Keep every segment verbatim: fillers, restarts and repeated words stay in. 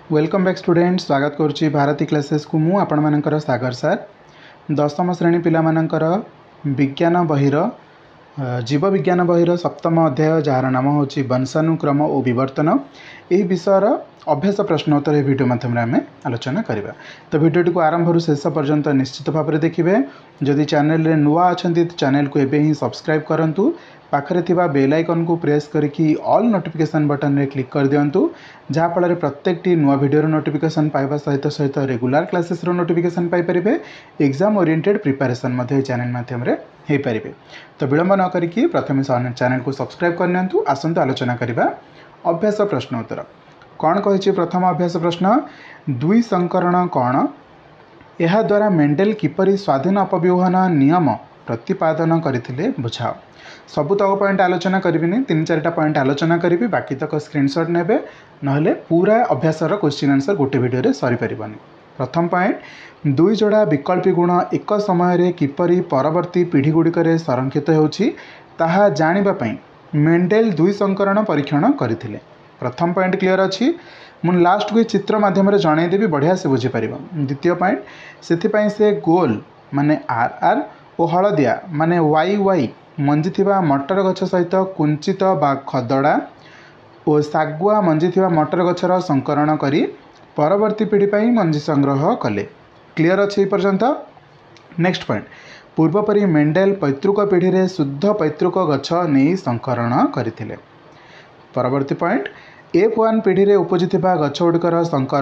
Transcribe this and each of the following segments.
Welcome back student स्वागत करुच्ची Bharti classes को मु आपण मानकर सागर सार दशम श्रेणी पिला मानकर विज्ञान बहिर जीव विज्ञान बहिर सप्तम अध्याय जार नाम हूँ वंशानुक्रम और विवर्तन यह विषयर अभ्यास प्रश्नोत्तर यह वीडियो माध्यम आम आलोचना करवा। तो वीडियोटी को आरंभ शेष पर्यंत निश्चित भाव में देखिए। जदि चैनल रे नुआ अच्छा तो चैनल को एबे ही सब्सक्राइब करूँ, पाखरे थिबा बेल आइकन को प्रेस करके ऑल नोटिफिकेशन बटन रे क्लिक कर दिंतु, जहाँफल प्रत्येक नुआ वीडियो नोटिफिकेशन पाइबा सहित सहित रेगुलर क्लासेस नोटिफिकेशन पाइपर एग्जाम ओरिएंटेड प्रिपरेशन चैनल माध्यम हो पारे। तो विलंब न करिकी प्रथम चैनल को सब्सक्राइब करनियंतु। आसंतु आलोचना करिबा अभ्यास प्रश्नोत्तर। कौन कहिछि प्रथम अभ्यास प्रश्न, दुई संकरण कौन, यह द्वारा मेंडेल किपरि स्वाधीन अपव्यूहन नियम प्रतिपादन करथिले बुझाओ। सबुतक पॉइंट आलोचना करिबिनी, तीन चारटा पॉइंट आलोचना करिबि, बाकी तक स्क्रीनशॉट नेबे, नहले पूरा अभ्यासर क्वेश्चन आंसर गोटे वीडियो रे सरी परिबनी। प्रथम पॉइंट, दुई जोड़ा विकल्पी गुण एक समय किपरि परवर्ती पीढ़ी गुड़िक संरक्षित होछि ताहा जानिबा पई मेंडेल दुई संकरण परीक्षण करथिले। प्रथम पॉइंट क्लियर अच्छी, मुझे लास्ट को चित्र माध्यम जनईदेवी, बढ़िया से बुझीपर। द्वितीय पॉइंट, से से गोल माने आर आर और हलदिया माने वाई वाई मंजी थिबा मटर गछ सहित कुंचित बा खदड़ा और सागुआ मंजी थिबा मटर गछर संकरण करी परवर्ती पीढ़ी पर मंजी संग्रह कले। क्लियर अच्छे पर्यंत। नेक्स्ट पॉइंट, पूर्वपरी मेंडेल पैतृक पीढ़ी रे शुद्ध पैतृक गछ नहीं संकरण करथिले। परवर्ती पॉइंट, एफ वन पीढ़ी रे उपजिथिबा गछ गुड़िकर संकर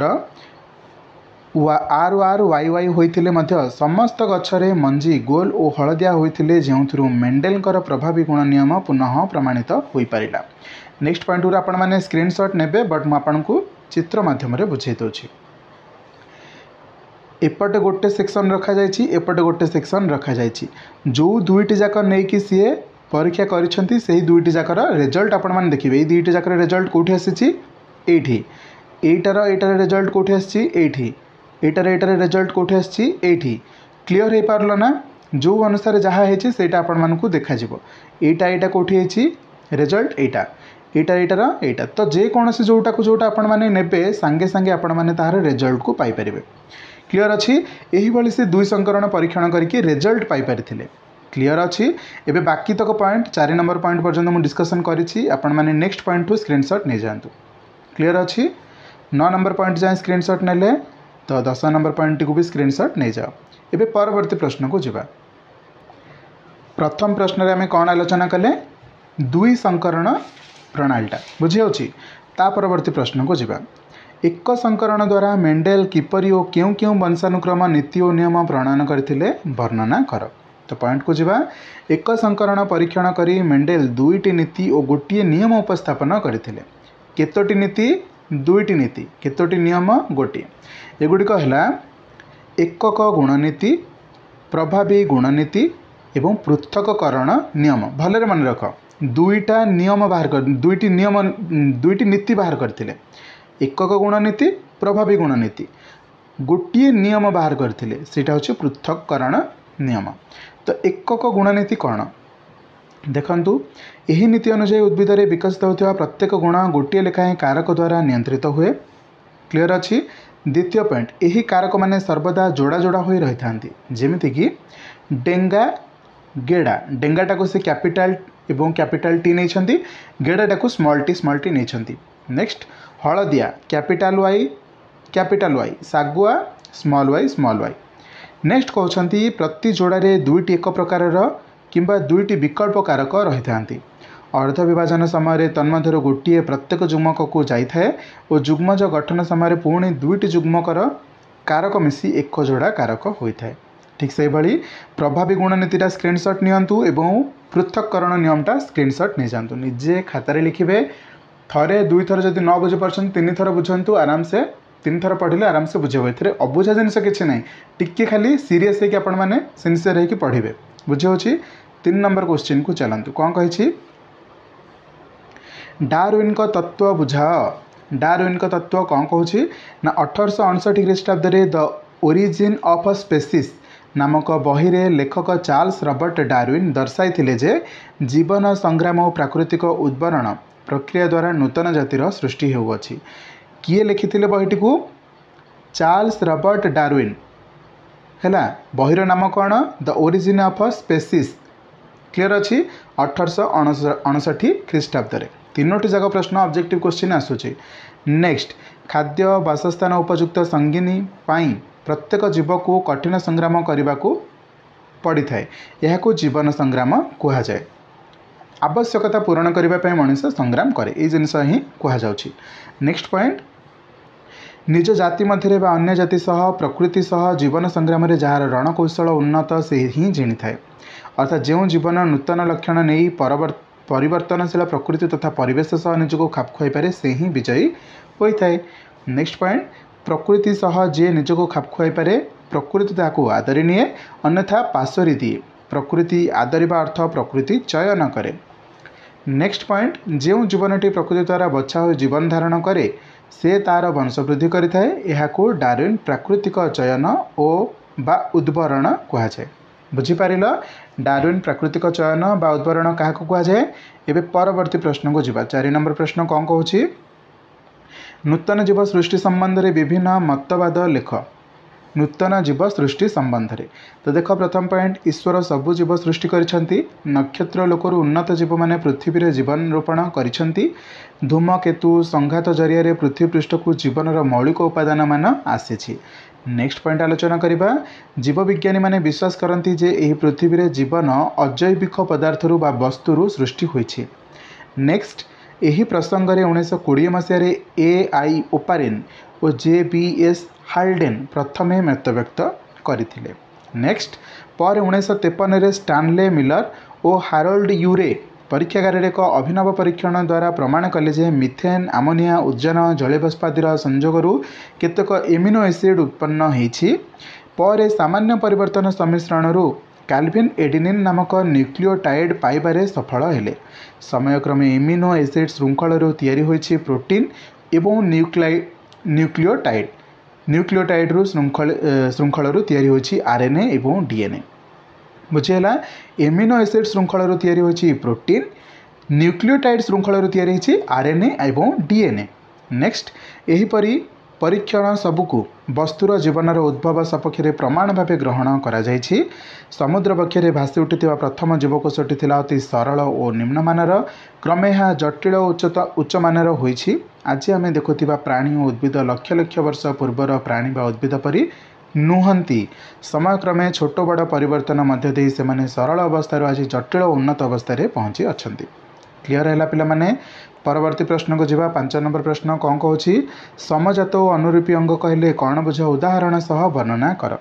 आर आर वाई वाई होइथिले मध्य समस्त गछरे मंजी गोल और हलदिया होइथिले, जेउथुरु मेंडेलकर प्रभावी गुण नियम पुनः प्रमाणित होई परिला। नेक्स्ट पॉइंट गुरा आपण माने स्क्रीनशॉट नेबे, बट मु आपनकु चित्र माध्यम रे बुझाई दउछि। एपटे गोटे सेक्शन रखा जायछि, एपटे गोटे सेक्शन रखा जायछि। जो दुईटी जाक नै कि सीए परीक्षा करिसेंती सेही दुईटी जाकर रिजल्ट आपण माने देखिबे। ए दुईटी जाकर रिजल्ट कोठी आसीछि, एठी। एटार एटार रिजल्ट कोठी आसीछि, एठी। एटार एटार रिजल्ट कोठी आसीछि, एठी। क्लियर हे पारलो ना? जो अनुसार जहा हेछि सेटा आपण मानकु देखा जिवो। एटा एटा कोठी हेछि रिजल्ट, एटा एटा एटार एटा। तो जे कोनोसी जोटा को जोटा आपण माने नेबे संगे संगे आपण माने तार रिजल्ट को पाई परिबे। क्लियर अच्छी। यही भली से दुई संकरण परीक्षण करके रिजल्ट पाई परिथिले। क्लियर अच्छी। एबे बाकी तक पॉइंट चार नंबर पॉइंट पर्यंत मु डिस्कशन करिछि, आपण माने नेक्स्ट पॉइंट टू स्क्रीनशॉट नै जांतु। क्लियर अच्छी। नौ नंबर पॉइंट जाए स्क्रीनशॉट नेले तो दस नंबर पॉइंट को भी स्क्रीनशॉट नहीं जाओ। एबे परवर्ती प्रश्न को जिबा। प्रथम प्रश्न रे हमें कौन आलोचना कले, दुई संकरण प्रणालीटा बुझी होछि। ता परवर्ती प्रश्न को जिबा। एक संकरण द्वारा मेंडेल किपरि और क्यों क्यों वंशानुक्रम नीति और नियम प्रणयन करथिले वर्णना कर। तो पॉइंट को जिबा। एक संकरण परीक्षण करी मेंडेल दुईटी नीति और गोटे नियम उपस्थापन करथिले। केतोटी नीति? दुईटी नीति। केतोटी नियम? गोटे। एगुड़िक है एकक गुणनीति, प्रभावी गुणनीति एवं पृथककरण नियम। भलरे मन रख, दुईटा नियम बाहर कर, दुईटी नियम दुईटी नीति बाहर करथिले। एकक गुणनीति, प्रभावी गुणनीति, गोटे नियम बाहर करथिले, सेटा होछि पृथककरण नियम। तो एकक गुणनीति कौन देखंतु, यही नीति अनुसार उद्भिद रे विकसित होता प्रत्येक गुण गोटे लेखाएं कारक द्वारा नियंत्रित हुए। क्लियर अच्छी। द्वितीय पॉइंट, यही कारक माने सर्वदा जोड़ा जोड़ा होई रही थांती, जेमिति कि डेंगा गेड़ा। डेंगाटा को से कैपिटल एवं कैपिटल टी नहीं छंती, गेड़ाटा को स्मॉल टी स्मॉल टी नहीं छंती। नेक्स्ट, हलदिया कैपिटल वाई कैपिटल वाई, सागुआ small Y small Y. Next कहते प्रति जोड़े दुईटी एक प्रकार किंबा दुईटी विकल्प कारक रही थांती। अर्ध विभाजन समय तन्मध्य गोटे प्रत्येक जुग्मक को जाए और जुग्मज गठन समय पुणी दुईटी जुग्मकर कारक मिसी एक जोड़ा कारक होता है। ठीक से भाई प्रभावी गुणनीतिटा स्क्रीनशॉट नियंतु एवं पृथककरण नियमटा स्क्रीनशॉट नहीं जातु। निजे खातार लिखिबे, थरे दुई थर जदि न बुझी पार्छन तीन थर बुझंतु, आराम से तीन थर पढ़िले आराम से बुझेबो। एथिरे अबुझा जिनिस किछि नै, टिके खाली सीरियस है कि आपण माने सिंसियर है कि पढ़िबे। बुझे होछि। तीन नंबर क्वेश्चन को चलंतु। कोन कहिछि, डार्विन का तत्व बुझाओ। डार्विन का तत्व कौन कहूँ ना, अठरश अड़सठ ख्रीष्टाब्द द ओरिजिन ऑफ स्पेसीज नामक बही रे लेखक चार्ल्स रॉबर्ट डार्विन दर्शाई जे जीवन संग्राम और प्राकृतिक उद्भरण प्रक्रिया द्वारा नूतन जातिर सृष्टि होउछि। किए लिखिथिले बहीटी को चार्ल्स रॉबर्ट डार्विन हैला बहीर नाम कौन the origin of a species clear अच्छी अठरश अणसठी ख्रीष्टाब्द तीनोटी जाक प्रश्न ऑब्जेक्टिव क्वेश्चन आसूची नेक्स्ट खाद्य बासस्थान उपयुक्त संगिनी पाई प्रत्येक जीव को कठिन संग्राम करने को पड़ी थाए यह जीवन संग्राम कह जाए आवश्यकता पूरण करने मनीष संग्राम करे ये जिनस ही कहुच्छी नेक्स्ट पॉइंट निज जाति मध्य अन्य जाति सह प्रकृति सह जीवन संग्राम जार रणकौशल उन्नत से ही जिणी थाए अर्थात जो जीवन नूतन लक्षण नहीं परिवर्तनशील प्रकृति तथा परिवेश सह निजक खाप खुआई पारे से ही विजयी होता है नेक्स्ट पॉइंट प्रकृति सह जे निजक खाप खुआई पारे प्रकृति ताकू आदरी निए अन्यथा पाशरी दिए प्रकृति आदरिबा अर्थ प्रकृति चयन करे नेक्स्ट पॉइंट जो जीवनटी प्रकृति द्वारा बछा हो जीवन धारण करे से तार वंशवृद्धि करिथाए एहाकू डार्विन प्राकृतिक चयन ओ बा उद्भरण कहुए बुझीपार डार्विन प्राकृतिक चयन बा उद्भरण क्या कहुए एवं परवर्ती प्रश्न को जीवा चार नंबर प्रश्न कौन कहूँ नूतन जीव सृष्टि संबंध में विभिन्न मतवाद लेख नूतन जीव सृष्टि संबंध में तो देख प्रथम पॉइंट ईश्वर सबु जीव सृष्टि करिसेंती नक्षत्र लोकर उन्नत जीव माने पृथ्वी रे जीवन रोपण करिसेंती धूमकेतु संघात जरिया पृथ्वी पृष्ठ को जीवन मौलिक उपादान मान आसी नेक्स्ट पॉइंट आलोचना करबा जीव विज्ञानी माने विश्वास करती जे एही पृथ्वी रे जीवन अजैविक पदार्थरु बा वस्तुरु सृष्टि होइछि नेक्स्ट एही प्रसंग में उन्नीस कोड़े मसीह ए आई ओपारिन और जे बी एस हाल्डेन प्रथम मत व्यक्त करथिले नेक्स्ट पर उन्नीस तेपन स्टानले मिलर और हारोल्ड यूरे परीक्षागार एक अभिनव परीक्षण द्वारा प्रमाण कले जे मिथेन आमोनिया उद्जान जलबाष्पादीर संजोगरु केतक एमिनो एसिड उत्पन्न होइछि पर सामान्य परिवर्तन सम्मिश्रणरु कैल्विन एडिनिन नामक न्यूक्लियोटाइड पाइबारे सफल हेले समयक्रमे एमिनो एसिड श्रृंखलरु तैयारी होइछि प्रोटीन एवं न्यूक्लाई न्यूक्लियोटाइड न्यूक्लियोटाइड श्रृंखल श्रृंखलरु तैयारी होइछि आरएनए एवं डीएनए बुझीगला एमिनो एसिड श्रृंखलरु तैयारी होइछि प्रोटीन न्यूक्लियोटाइड श्रृंखलरु तैयारी होइछि आरएनए एवं डीएनए नेक्स्ट एहीपरि परीक्षण सबुकु वस्तुर जीवनर उद्भव सपक्ष प्रमाण भाव ग्रहण करा जाइछि समुद्र बक्षे भासी उठिथिबा प्रथम जीवकोषटी थिला अति सरल और निम्नमानर क्रमे यह जटिल उच्चता उच्चमानर होइछि आज आम देखुथिबा प्राणी और उद्भिद लक्ष लक्ष वर्ष पूर्वर प्राणी बा उद्भिद परि नुहंती समयक्रमे छोट बड़ परिवर्तन मध्य दे से माने सरल अवस्था आज जटिल उन्नत अवस्था पहुँची अच्छा क्लीयर है पिला माने परवर्ती प्रश्न को जीवा पांच नंबर प्रश्न कौन कहूँ समजात और अनुरूपी अंग कहले कौन बुझ उदाहरण सह वर्णना कर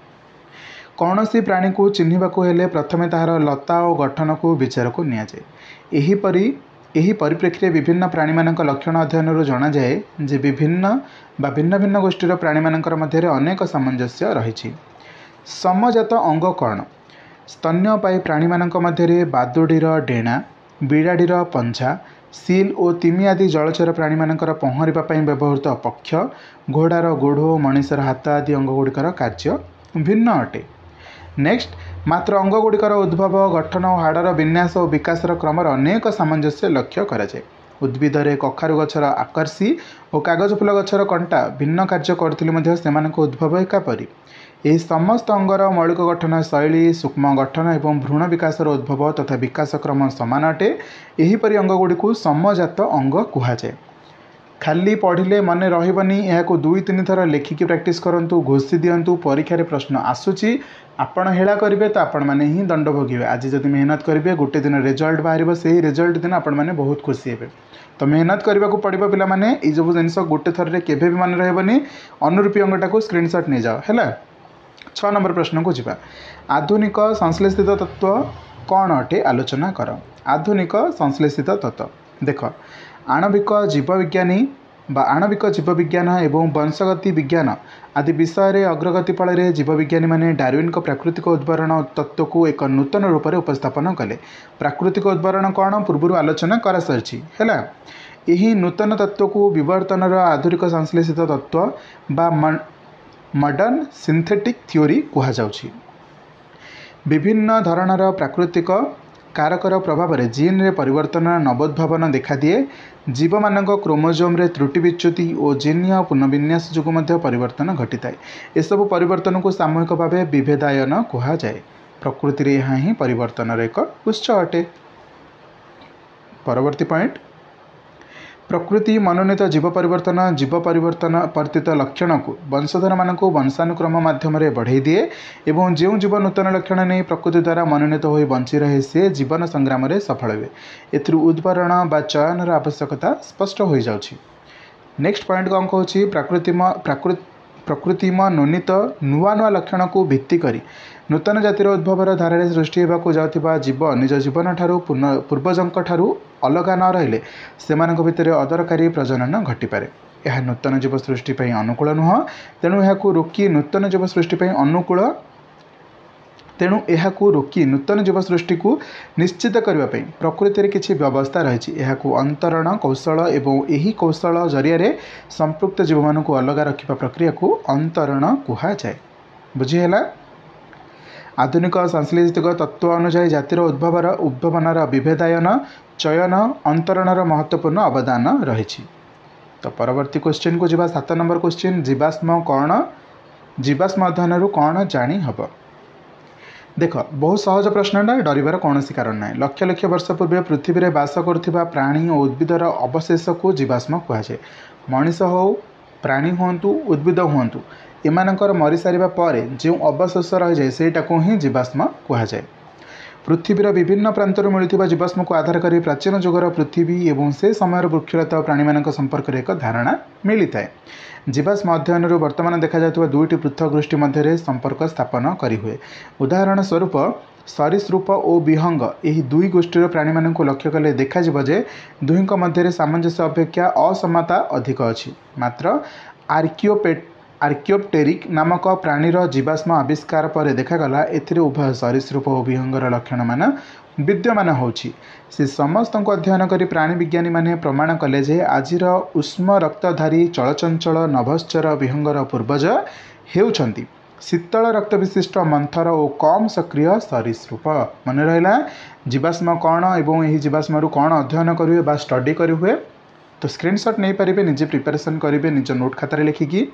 कौन सी प्राणी को चिन्हवाक हेले प्रथमे ताहार लता और गठन को विचार को निया जाए एहीपरि एही परिप्रेक्षी विभिन्न प्राणी मानक लक्षण अध्ययन जना जाए जे विभिन्न बा भिन्न भिन्न गोष्ठीर प्राणी मानकर मध्य अनेक सामंजस्य रही समजात अंग कौन स्तन्यपायी प्राणी मानक मध्य बादुड़ीर डेणा बिड़ाड़ीर पंछा सील और तिमी आदि जलचर प्राणी मानकर पहरिबा पई व्यवहृत पक्ष घोड़ार गोड़ मनीषर हाथ आदि अंगगुड़िकर कार्य भिन्न अटे नेक्स्ट मात्र अंगगुड़िकर उद्भव गठन और हाड़र विन्यास और विकासर क्रम अनेक सामंजस्य लक्ष्य कराए उद्भिदरे कखारु गछर आकर्षी और कागज फूल गछर कंटा भिन्न कार्य करथिले सेमानक उद्भव एकापरी यह समस्त अंगर मौलिक गठन शैली सूक्ष्म गठन और भ्रूण विकासर उद्भव तथा विकास क्रम सामान अटे एहीपरि अंगगुड़ी को समजात अंग कहुए खाली पढ़िले मन रही यह दुई तीन थर लेखिकी प्रैक्टिस करूँ घोषी दिंतु परीक्षा प्रश्न आसूची आपण हेला करेंगे तो आपण मैंने ही दंड भोगे आज जब मेहनत करेंगे गोटे दिन रिजल्ट बाहर से रिजल्ट दिन आपण मैंने बहुत खुशी हे तो मेहनत करने को पड़ो पिला माने ये सब जिन गोटे थर के भी मन रही अनुरूपी अंगटा को स्क्रीनशॉट नहीं जाओ है छह नंबर प्रश्न को जीवा आधुनिक संश्लेषित तत्व कौन अटे आलोचना कर आधुनिक संश्लेषित तत्व देख आणविक जीवविज्ञानी बा आणविक जीवविज्ञान एवं वंशगति विज्ञान आदि विषय में अग्रगति फल जीवविज्ञानी माने डार्विन को प्राकृतिक उद्भरण तत्व को एक नूतन रूप में उपस्थापन कले प्राकृतिक उद्भरण कौन पूर्व आलोचना कर सारी है यही नूतन तत्व को विवर्तन आधुनिक संश्लेषित तत्व बा मॉडर्न सिंथेटिक थ्योरी कहुच्छी विभिन्न धरणर प्राकृतिक कारकर प्रभाव में जीन रे परिवर्तन नवोद्भावन देखा दिए। जीव मानक क्रोमोजोम रे त्रुटि विच्युति और जीन पुनर्विन्यास जो परिवर्तन घटी थाए। एसबू परिवर्तन को सामूहिक भाव विभेदायन कहा जाए। प्रकृति रे यहाँ ही परिवर्तन एक उच्च अटे। परवर्ती पॉइंट, प्रकृति मनोनीत जीव परिवर्तन जीव परिवर्तन परिवर्तित लक्षण को वंशधर मान वंशानुक्रम माध्यम बढ़ाई दिए एवं जो जीव नूतन लक्षण नहीं प्रकृति द्वारा मनोनीत हो बंची रहे से जीवन संग्राम में सफल हुए। एथुरु उद्भरण बा चयन आवश्यकता स्पष्ट हो जाउछि। नेक्स्ट पॉइंट कौन कहूँ, प्राकृतिम प्राकृत प्रकृतिम नोनित नुआ नुआ लक्षण को भित्ति करी नूतन जातिर उद्भवर धारा सृष्टि होगा जाउथिबा जीव निज जीवन ठारू पूर्वजंक ठारू अलग न रहिले सेमानक भितर अदरकारी प्रजनन घटिपारे। यह नूतन जीव सृष्टि पर अनुकूल नुह, तेणु यह रोकी नूतन जीव सृष्टि पर अनुकूल तेणु यह रोकी नूतन जीव सृष्टि को निश्चित करने प्रकृति किसी व्यवस्था रही। अंतरण कौशल एवं यही कौशल जरिया संपृक्त जीव मान को अलग रखा प्रक्रिया को अंतरण कहुए। बुझीगला। आधुनिक संश्लेषित तत्व अनुसार जातिर उद्भवर उद्भावनार विभेदायन चयन अंतरणर महत्वपूर्ण अवदान रही। तो परवर्ती क्वेश्चन को जीवा सात नंबर क्वेश्चन, जीवाश्म कौन जीवाश्म अध्ययन कौन जानी हब। देख बहुत सहज प्रश्नटा, डरबार कौन कारण ना। लक्ष लक्ष वर्ष पूर्व पृथ्वी में बास करुवा प्राणी और उद्भिदर अवशेष को जीवाश्म कहुए। मनीष हो प्राणी हूँ उद्भिद हूँ एमानकर मरी सारिबा परे जो अवशेष रही जाए सेटा को ही जीवाश्म कहुए। पृथ्वीर विभिन्न प्रांतर मिलुथिबा जीवाश्म को आधार कर प्राचीन जुगर पृथ्वी एवं से समय वृक्षलता प्राणी मान संपर्क में एक धारणा मिली थाए। जीवाश्म अध्ययन वर्तमान देखा जाता दुईटी पृथक गोष्ठी मध्य संपर्क स्थापन करी हुए। उदाहरण स्वरूप सरीसृप और विहंग यही दुई गोष्ठीर प्राणी मान लक्ष्य कले देखा जे दुहींक मध्य सामंजस्य अपेक्षा असमता अधिक अच्छी। मात्र आर्कियोपेट आर्कियोप्टेरिक नामक प्राणीर जीवाश्म आविष्कार पर देखागला एथिरे उभय सरीसृप और विहंगर लक्षण मान विद्यमान होछि। से समस्त को अध्ययन करी प्राणी विज्ञानी माने प्रमाण कले जे आजिर उष्म रक्तधारी चलचंचल नभश्चर विहंगर पूर्वज हेउछंती शीतल रक्त विशिष्ट मंथर और कम सक्रिय सरीसृप। मन रहा जीवाश्म कौन एवं यही जीवाश्म कौन अध्ययन करेंगे बा स्टडी करेंगे तो स्क्रीनशॉट नहीं पारे, निजे प्रिपरेशन करेंगे निज नोट खातार लिखिकी।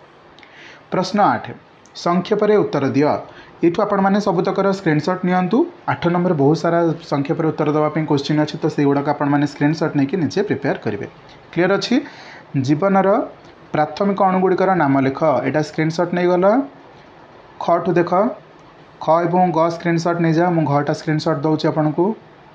प्रश्न आठ, संक्षेप उत्तर दियो। ये आपण मैंने सबुतकर स्क्रीनशॉट नियंतु। आठ नंबर बहुत सारा संक्षेप उत्तर देवाई क्वेश्चन अच्छी, तो से गुड़ाक आपण मैंने स्क्रीनशॉट नहीं कि निजे प्रिपेयर करेंगे। क्लीयर अच्छी। जीवनर प्राथमिक अणुगुड़िकर नाम लिख, यहाँ स्क्रीनशॉट नहीं गला। ख ठू देख, ख एवं ग स्क्रीनशॉट नहीं जा, मुझे घटा स्क्रीनशॉट दूसरी आपन को।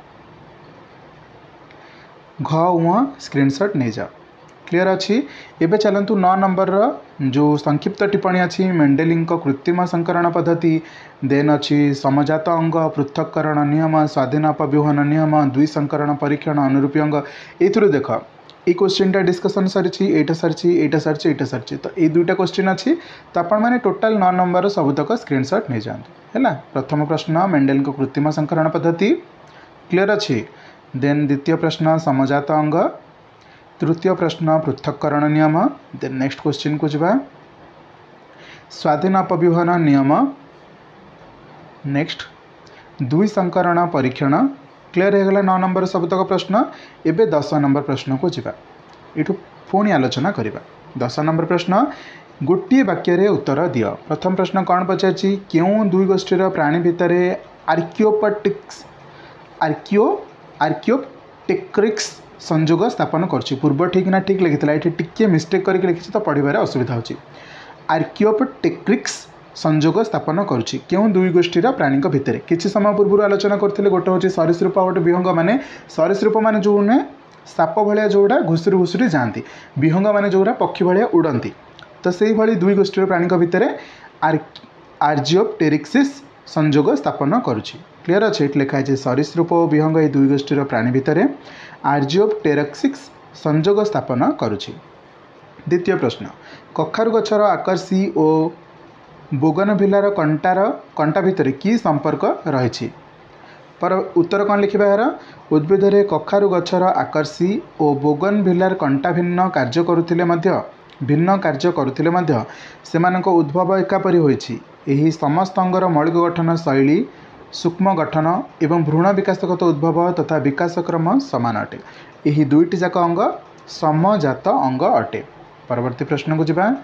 घ उ स्क्रीनशॉट नहीं जा। क्लीयर अच्छी। एबे चलतु नौ नंबर जो संक्षिप्त टिप्पणी अच्छी मेंडेलिंग कृत्रिम संकरण पद्धति, देन अच्छी समजात अंग, पृथक्करण नियम, स्वाधीन अपव्यूहन नियम, द्वि संकरण परीक्षण, अनुरूपी अंग। ये देख ये क्वेश्चन टा डिस्कसन सरी एटा सरी एटा सरी एटा सरी तो ये दुईटा क्वेश्चन अच्छी। तो आपण मैंने टोटाल नौ नंबर सबुतक स्क्रीनशॉट नहीं जातु है। प्रथम प्रश्न मेंडेलिंग कृत्रिम संकरण पद्धति, क्लीयर अच्छी। देन द्वितीय प्रश्न समजात अंग, तृतीय प्रश्न पृथक्करण नियम। देन नेक्स्ट क्वेश्चन को जावा स्वाधीन अपव्यूहन नियम। नेक्स्ट द्वि संकरण परीक्षण। क्लीयर हो गला नौ नंबर सबतक प्रश्न। एबे दस नंबर प्रश्न को जावा, ये पुणी आलोचना करवा। दस नंबर प्रश्न, गोटे वाक्य रे उत्तर दियो। प्रथम प्रश्न कौन पचारछि, क्यों दुई गोष्ठीर प्राणी भितर आर्कियोपटिक्स आर्कियो आर्कियोप्टेक्रिक्स संयोग स्थापन करछि। पूर्व ठीक ना ठीक लिखी ये टिके मिस्टेक करके लिखी तो पढ़ार असुविधा होछि। आर्कियोप्टेक्रिक्स संयोग स्थापन करुछि क्यों दुई गोष्ठीर प्राणी भितर। किछि समय पूर्व आलोचना करथिले, गोटे होछि सरीसृप गोटे विहंग। माने सरीसृप माने जो साप भाया जोड़ा घुसुरी घुसुरी जाती, विहंग माने जोड़ा पक्षी भाया उड़ती। तो से भाई दुई गोष्ठीर प्राणी भितर आर्जियोप्टेरिक्सिस संयोग स्थापन करुछि। क्लीयर अच्छे। ये लिखा है सरीसृप और विहंग ये दुई गोष्ठीर प्राणी भितर आर्जियोप्टेरिक्सिस संयोग स्थापन करुछि। द्वितीय प्रश्न, कखारु गछर आकर्षी और बोगनभिलार कंटार कंटा भितर की संपर्क रही। पर उत्तर कौन लिखा यार, उद्भिद कखारु गछर आकर्षी और बोगनभिलार कंटा भिन्न कार्य करुथिले मध्य भिन्न कार्य करुथिले मध्य सेमानक उद्भव एकापरि होइछि। एही समस्त अंगर मौलिक गठन शैली सूक्ष्म गठन एवं भ्रूण विकासगत उद्भव तथा विकास क्रम समान अटे। यही दुईटी जाक अंग समजात अंग अटे। परवर्ती प्रश्न को जिबा।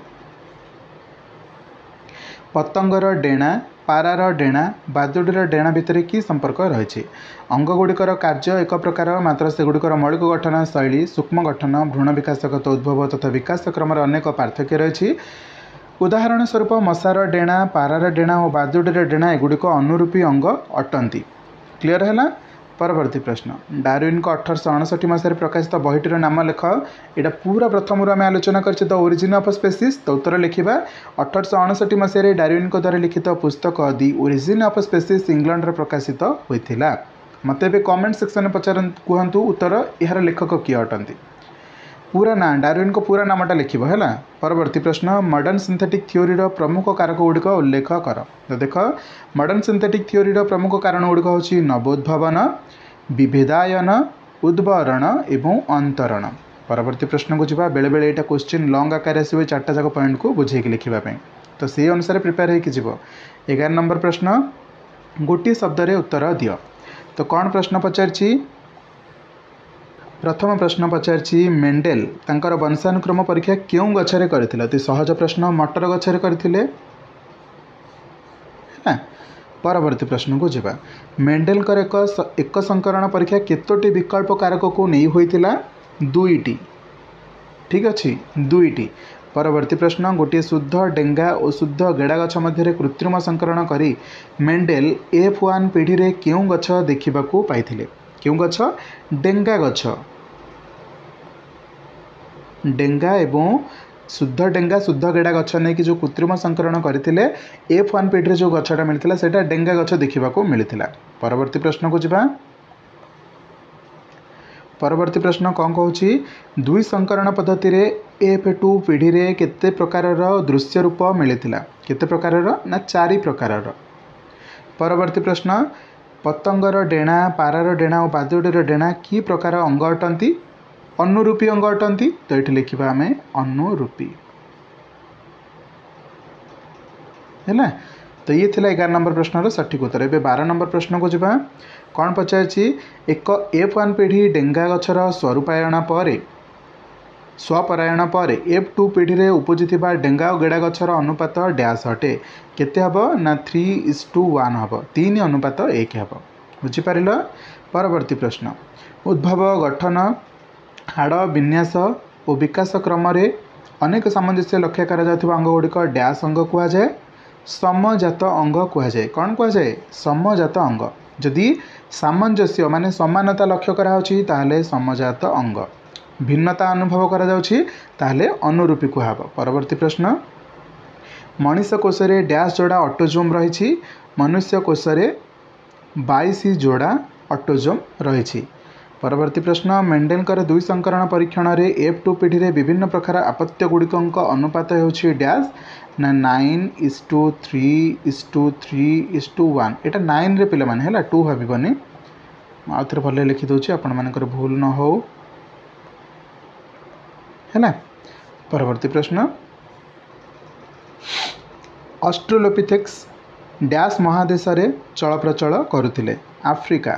पतंगर डेणा पारार डेणा बादुड़ीर डेणा भितर कि संपर्क रही। अंगगुड़िकर कार्य एक प्रकार मात्र सेगुड़िकर मौलिक गठन शैली सूक्ष्म गठन भ्रूण विकासगत उद्भव तथा विकास क्रम अनेक पार्थक्य रही। उदाहरण स्वरूप मशार डेणा पारार डेणा और बादुड़ीर डेणा एगुड़िक अनुरूपी अंग अटंती। क्लियर है। परवर्ती प्रश्न। डार्विन को अठरश अणसठी मसीह प्रकाशित बहीटर नाम लेख। यहाँ पूरा प्रथम आम आलोचना कर द ओरिजिन ऑफ स्पेसीज। तो उत्तर लिखा अठरश अणसठी मसीह डार्विन को द्वारा लिखित पुस्तक the origin of species England प्रकाशित होता। मत ए कमेंट सेक्शन में पचार कहतु उत्तर यार लेखक किए अटंती। पूरा ना डार्विन को पूरा नामटा लिख है। परवर्ती प्रश्न। मॉडर्न सिंथेटिक थ्योरीर प्रमुख कारक गुड़िक उल्लेख कर। तो देख मॉडर्न सिंथेटिक थ्योरीर प्रमुख कारण गुड़िक हूँ नवोद्भावन विभेदायन उद्भरण एवं अंतरण। परवर्ती प्रश्न को जावा। बेले बेले यहाँ क्वेश्चन लंग आकार आसो चार्टा जाक पॉइंट को बुझे लिखापी। तो से अनुसार प्रिपेयर हो। एगार नंबर प्रश्न। गोटे शब्द रे उत्तर दियो। तो कौन प्रश्न पचार। प्रथम प्रश्न पचार मेंडेल तांकर वंशानुक्रम परीक्षा क्यों गछरे करथिले। अति सहज प्रश्न। मटर गछरे करथिले। परवर्ती प्रश्न को जावा। मेंडेल कर एक एक संकरण परीक्षा केतोटी विकल्प कारक को नहीं होइतिला। दुईटी। ठीक अच्छे दुईटी। परवर्ती प्रश्न। गोटे शुद्ध डेंगा और शुद्ध गेड़ा गछ मध्य कृत्रिम संकरण करी मेंडेल एफ वन पीढ़ी रे क्यों गछ देखा पाइथिले। क्यों गछ। डेंगा गछ। डेंगा एवं शुद्ध डेंगा शुद्ध गेड़ा गछ नहीं कि जो कृत्रिम संकरण करते एफ वन पीढ़ी जो गछटा मिलता है डेंगा गछ देखा मिलता। परवर्ती प्रश्न को जावा। परवर्ती प्रश्न कौन कहूँ। दुई संकरण पद्धति रे एफ टू पीढ़ी रे केते प्रकार दृश्य रूप मिलता। केते प्रकार ना चारि प्रकार। परवर्ती प्रश्न। पतंगर डेणा पारार डेणा और बादुड़ीर डेणा कि प्रकार अंग अटंती। अनुरूपी अंग अटंती। तो ये लिखा आम अनुरूपी है। तो ये थिला एगार नंबर प्रश्न सठिक उत्तर। ए बार नंबर प्रश्न को जावा। कौन पचार। एक एफ वन पीढ़ी डेंगा गछर स्वरूपायन पर स्वपरायण पर एफ टू पीढ़ी रे उपजिथिबा डेंगा और गेड़ा गछर अनुपात डैश अटे। केते हबो ना थ्री इज टू वन हबो। तीन अनुपात एक हबो। बुझिपार। परवर्ती प्रश्न। उद्भव गठन हाड़ विन्यास और विकास क्रम अनेक सामंजस्य लक्ष्य कर अंग गुड़िक डैश अंग कहुए। समजात अंग कहुए। कौन कहुए। समजात अंग। जदि सामंजस्य माने समानता लक्ष्य कराउछि ताहले समजात अंग। भिन्नता अनुभव करा जाउछि ताहले अनुरूपी कुहाब। परवर्ती प्रश्न। मनुष्य कोश रे डैश जोड़ा ऑटोजोम रही। मनुष्य कोश रे बाईस जोड़ा ऑटोजोम रही। परवर्ती प्रश्न। मेंडेलकर दुई संकरण परीक्षण रे एफ टू पीढ़ी रे विभिन्न प्रकार आपत्य गुड़िक अनुपात होछि डैश ना nine is to three is to three is to one. यहाँ नाइन रे पिला माने है टू भावनी। आउ थे भले लिखि दूसरी आपण मानकर भूल न हो है। परवर्ती प्रश्न। ऑस्ट्रेलोपिथेक्स डैश महादेश रे चल प्रचल करुथिले। आफ्रिका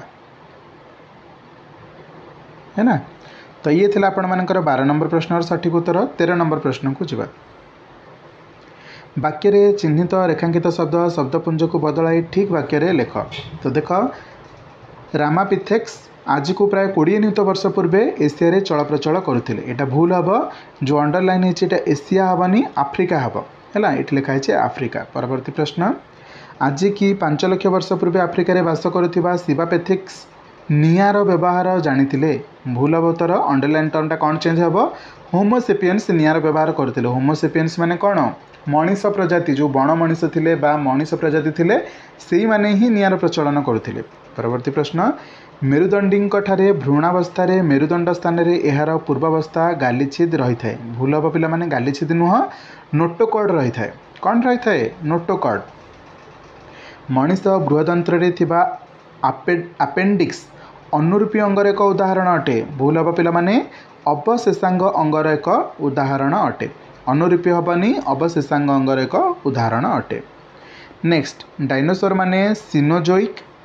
है ना। तो ये थिला आपण मानकर बारह नंबर प्रश्न सठिक उत्तर। तेरह नंबर प्रश्न को जावा। वाक्य रे चिन्हित रेखांकित शब्द शब्दपुंज को बदलाई ठीक वाक्य रे लेख। तो देख रामापिथेक्स आज को प्राय कोड़े नियुत वर्ष पूर्वे एशिया रे चल प्रचल करुथिले। एटा भूल हम। जो अंडरलाइन है एशिया हेनी आफ्रिका हम है। ये लिखाई है आफ्रिका। परवर्ती प्रश्न। आज की पांच लक्ष वर्ष पूर्वे आफ्रिका रे बास करुथिबा सिबापेथिक्स निआर व्यवहार जानिथिले। भूल हम। तर अंडरलाइन टर्मटा कौन चेंज हम। होमोसेपियंस निआर व्यवहार करथिले। होमोसेपियंस माने कौन। मनीष प्रजाति जो बण मनीष थिले बा मनीष प्रजाति थिले सेई माने ही निआर प्रचलन करुथिले। परवर्ती प्रश्न। मेरुदंडी ठारे भ्रूणावस्था रे मेरुदंड स्थान रे एहार पूर्वावस्था गालिछिद रही है। भूल हम पिला माने गालिछिद नुह नोटोकॉर्ड रही है। कौन रही है नोटोकॉर्ड। मनीष बृहदंत्र रे थिबा आपेंडिक्स अनुरूपी अंगर एक उदाहरण अटे। भूल हम पिला माने अवशेषांग अंगर एक उदाहरण अटे। अनुरूपी हेनी अवशेषांग अंगर एक उदाहरण अटे। नेक्स्ट डायनोसर माने सिनोजोइक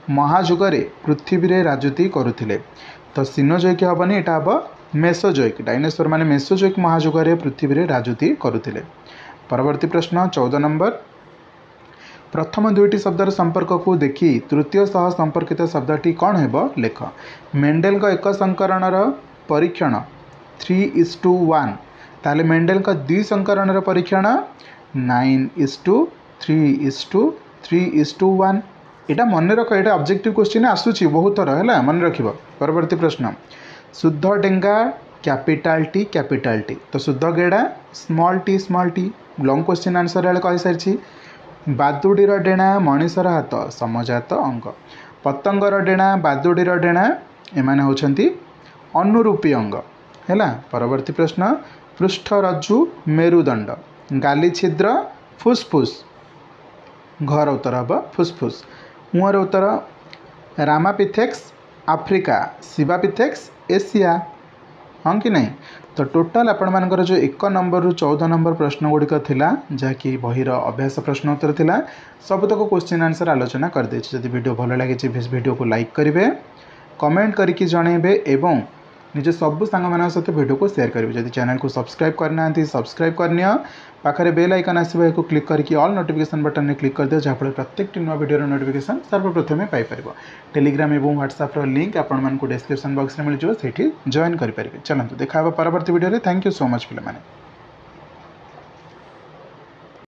महाजुगरे पृथ्वी रे राजूती करुथिले तो सिनोजोइक हेनी यहाँ हम मेसोजोइक डायनासोर माने मेसोजोइक महाजुगरे पृथ्वी रे राजूती करुथिले। परवर्ती प्रश्न चौदह नंबर प्रथम दुईटी शब्दर संपर्क को देखी तृतीय सह संपर्कित शब्दटी कौन हेब लेख। मेंडेल का एक संकरणर परीक्षण थ्री इज टू वन ताले मेंडेल का द्वि संकरणर परीक्षण nine is to three is to three is to one. यहाँ मन रख ये ऑब्जेक्टिव क्वेश्चन आसूची बहुत थर है मन रख। परवर्ती प्रश्न शुद्ध डेंगा कैपिटल टी कैपिटल टी तो शुद्ध गेड़ा small T small T long question answer वाले कही सारी। बादुड़ीर डेणा मनीषर हाथ समजात अंग पतंगर डेणा बादुड़ीर डेणा एमाने होछंती अनुरूपी अंग है। परवर्ती प्रश्न पृष्ठरज्जु मेरुदंड गाली छिद्र फुसफुस घर उत्तर हम फुसफुस। मुहर उत्तर रामापिथेक्स आफ्रिका शिवापिथेक्स एशिया हाँ कि नहीं। तो टोटाल आपण मानकर जो एक नंबर रु चौदह नंबर प्रश्न गुड़िक थिला जहाँकि बहीर अभ्यास प्रश्न उत्तर थिला सबतक क्वेश्चन आंसर आलोचना कर दे। जदि वीडियो भल लगे वीडियो को लाइक करेंगे कमेंट करके जनइबे एवं निज सब सांग मान सहित वीडियो को शेयर करेंगे। जदि चैनल को सब्सक्राइब करना सब्सक्राइब करनी पाखे बेल आइकन आसो को क्लिक करके ऑल नोटिफिकेशन बटन में क्लिक कर दियो जहाँफल प्रत्येक नुआ वीडियो नोटिफिकेशन सर्वप्रथम पाइपर। टेलीग्राम और व्हाट्सएप लिंक आपण डिस्क्रिप्शन बॉक्स में मिल जाए जॉइन करेंगे। चलते देखा परवर्ती video. Thank you so much पिला माने।